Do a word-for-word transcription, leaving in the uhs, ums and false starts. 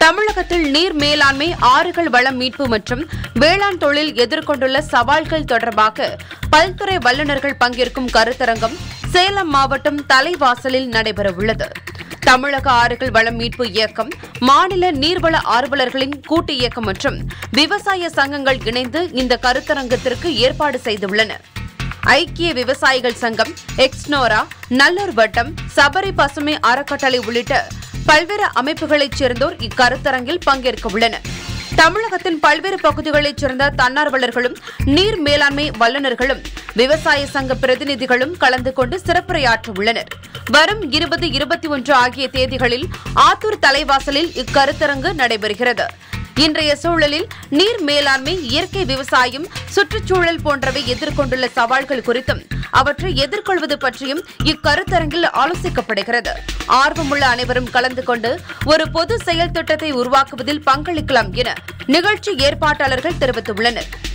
தமிழகத்தில் நீர் மேலாண்மை, ஆறுகள் வளம் மீட்பு மற்றும் வேளாண் தொழில் எதிர்கொண்டுள்ள சவால்கள் தொடர்பாக பல்துறை வல்லுநர்கள் பங்கேற்கும் கருத்தரங்கம் சேலம் மாவட்டம் தலைவாசலில் நடைபெறவுள்ளது. தமிழக ஆறுகள் வளம் மீட்பு இயக்கம், மாநில நீர்வள ஆர்வலர்களின் கூட்டு இயக்கம் மற்றும் விவசாய சங்கங்கள் இணைந்து இந்த கருத்தரங்கத்திற்கு ஏற்பாடு செய்துள்ளன. ஐக்கிய விவசாயிகள் சங்கம், எக்ஸ்னோரா, நல்லூர் வட்டம், சபரி பசுமை அறக்கட்டளை உள்ளிட்ட பல்வேறு அமைப்புகளைச் சேர்ந்தோர் இக்கருத்தரங்கில் பங்கேற்க உள்ளனர். தமிழகத்தின் பல்வேறு பகுதிகளைச் சேர்ந்த தன்னார்வலர்களும் நீர் மேலாண்மை வல்லுநர்களும் விவசாய சங்க பிரதிநிதிகளும் கலந்து கொண்டு சிறப்புரையாற்ற உள்ளனர். வரும் இருபது இருபத்தி ஒன்று ஆகிய தேதிகளில் ஆத்தூர் தலைவாசலில் இக்கருத்தரங்கு நடைபெறுகிறது. இன்றைய சூழலில் நீர் மேலாண்மை, இயற்கை விவசாயம், சுற்றுச்சூழல் போன்றவை எதிர்கொண்டுள்ள சவால்கள் குறித்தும் அவற்றை எதிர்கொள்வது பற்றியும் இக்கருத்தரங்கில் ஆலோசிக்கப்படுகிறது. ஆர்வமுள்ள அனைவரும் கலந்து கொண்டு ஒரு பொது செயல் திட்டத்தை உருவாக்குவதில் பங்களிக்கலாம் என நிகழ்ச்சி ஏற்பாட்டாளர்கள் தெரிவித்துள்ளனர்.